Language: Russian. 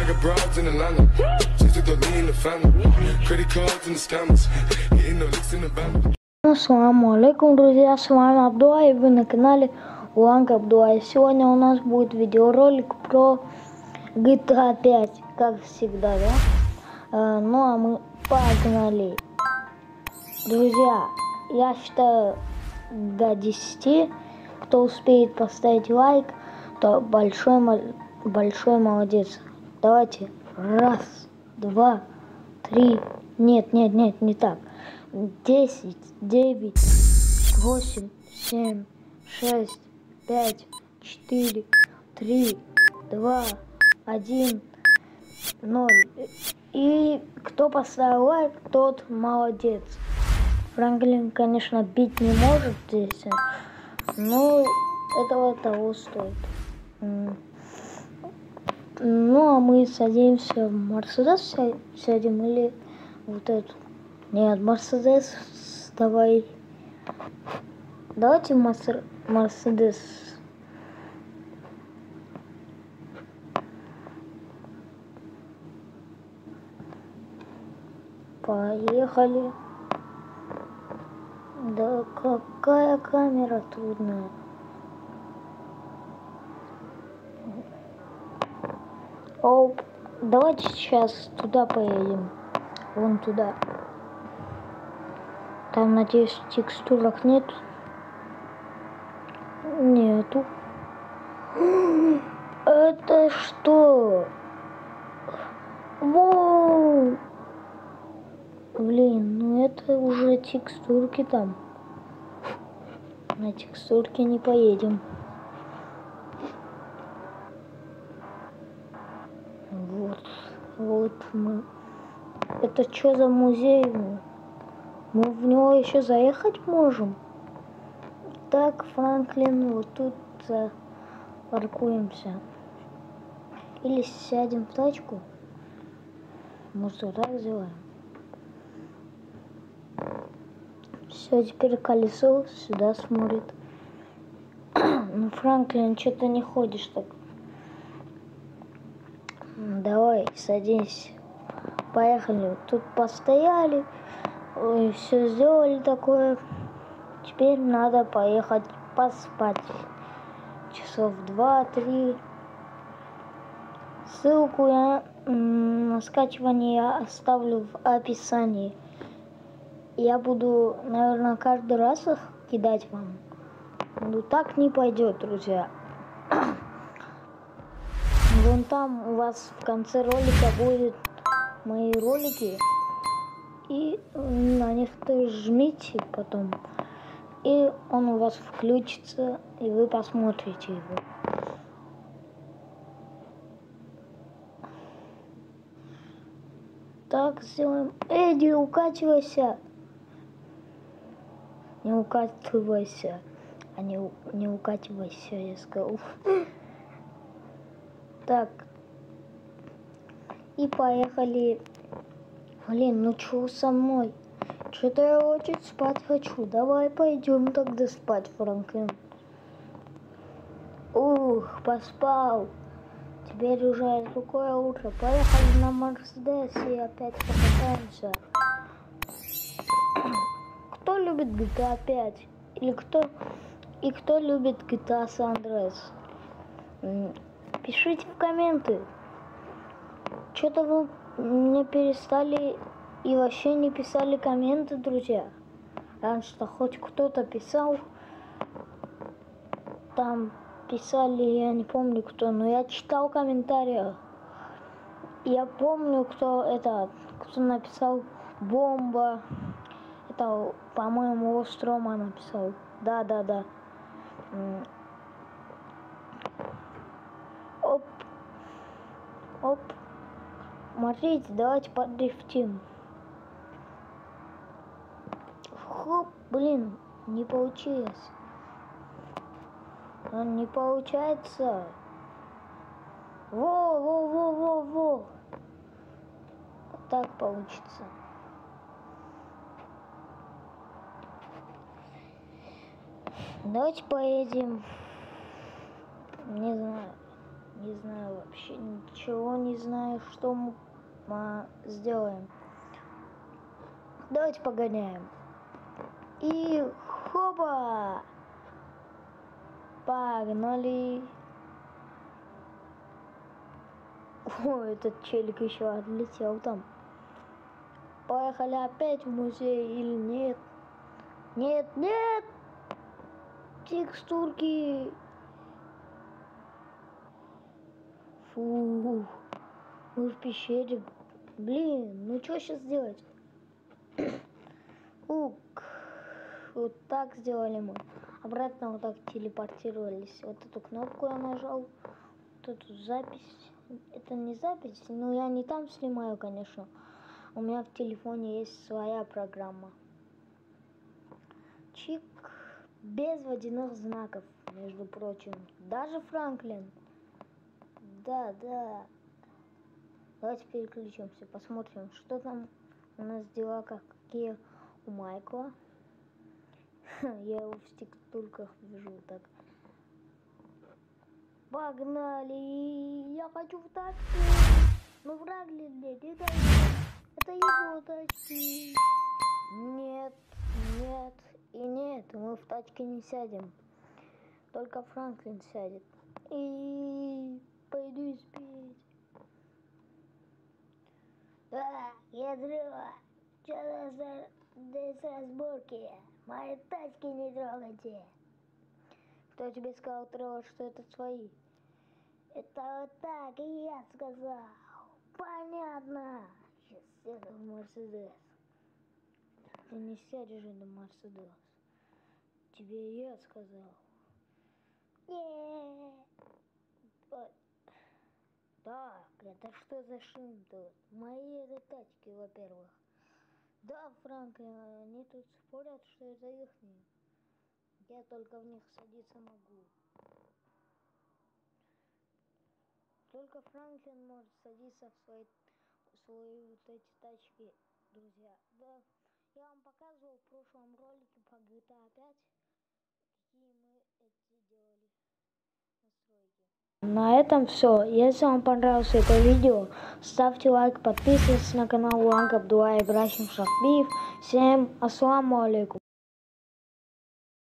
I got broads in Atlanta. Just took the lean in the family. Credit cards and the scammers. Hitting the licks in the band. Ассаламу алейкум, друзья, с вами Абдуа, и вы на канале Уанг Абдуа. И сегодня у нас будет видеоролик про GTA 5, как всегда, да? Ну а мы погнали. Друзья, я считаю до 10, кто успеет поставить лайк, то большой молодец. Давайте, раз, два, три, нет, не так. 10, 9, 8, 7, 6, 5, 4, 3, 2, 1, 0. И кто поставил лайк, тот молодец. Франклин, конечно, бить не может здесь, но этого того стоит. Ну, а мы садимся в Мерседес, сядем или вот эту. Нет, Мерседес, давайте Мерседес. Поехали. Да какая камера трудная. О, давайте сейчас туда поедем. Вон туда. Там, надеюсь, текстурок нет. Нету. Это что? Воу! Блин, ну это уже текстурки там. На текстурке не поедем. Вот мы. Это что за музей? Мы в него еще заехать можем. Так, Франклин, вот тут паркуемся. Или сядем в тачку. Может, вот так сделаем. Все, теперь колесо сюда смотрит. Ну, Франклин, что-то не ходишь так. Давай, садись. Поехали. Тут постояли. Ой, все сделали такое. Теперь надо поехать поспать. Часов 2-3. Ссылку на скачивание я оставлю в описании. Я буду, наверное, каждый раз их кидать вам. Ну так не пойдет, друзья. Вон там у вас в конце ролика будут мои ролики. И на них ты жмите потом. И он у вас включится, и вы посмотрите его. Так, сделаем. Эдди, укачивайся. Не укатывайся. А не укатывайся, я сказал. Так. И поехали. Блин, ну что со мной? Что-то я очень спать хочу. Давай пойдем тогда спать, Франклин. Ух, поспал. Теперь уже другое утро. Поехали на Мерседес и опять покатаемся. Кто любит GTA 5? Или кто любит GTA San Andreas? Пишите в комменты. Что-то вы мне перестали и вообще не писали комменты, друзья. Раньше-то хоть кто-то писал. Там писали, я не помню кто, но я читал комментарии. Я помню, кто написал бомба. Это, по-моему, Острома написал. Да. Оп. Смотрите, давайте подрифтим. Хоп, блин, не получилось. Не получается. Во. Так получится. Давайте поедем. Не знаю. Не знаю вообще ничего, не знаю, что мы сделаем. Давайте погоняем. И хопа! Погнали! О, этот челик еще отлетел там. Поехали опять в музей или нет? Нет, нет! Текстурки! Фу, мы в пещере. Блин, ну что сейчас делать? Ук. Вот так сделали мы. Обратно вот так телепортировались. Вот эту кнопку я нажал. Вот эту запись. Это не запись, но я не там снимаю, конечно. У меня в телефоне есть своя программа. Чик. Без водяных знаков, между прочим. Даже Франклин. Да. Давайте переключимся, посмотрим, что там у нас дела, какие у Майкла. Я его в текстурках вижу так. Погнали! Я хочу в тачку! Но Франклин нет, это его тачки. Нет и нет, мы в тачке не сядем. Только Франклин сядет. И пойду спеть. Ядро, что за разборки? Мои тачки не трогайте. Кто тебе сказал трогать, что это свои? Это вот так и я сказал. Понятно. Сейчас сяду в Мерседес. Ты не сядешь на Мерседес. Тебе я сказал. Так, это что за шум тут? Мои это тачки, во-первых. Да, Франклин, они тут спорят, что это ихние. Я только в них садиться могу. Только Франклин может садиться в свои вот эти тачки, друзья. Да, я вам показывал в прошлом ролике по GTA 5, какие мы эти делали настройки. На этом все. Если вам понравилось это видео, ставьте лайк, подписывайтесь на канал Улан Абдулла Ибрахим Шахбиев. Всем ассаламу алейкум.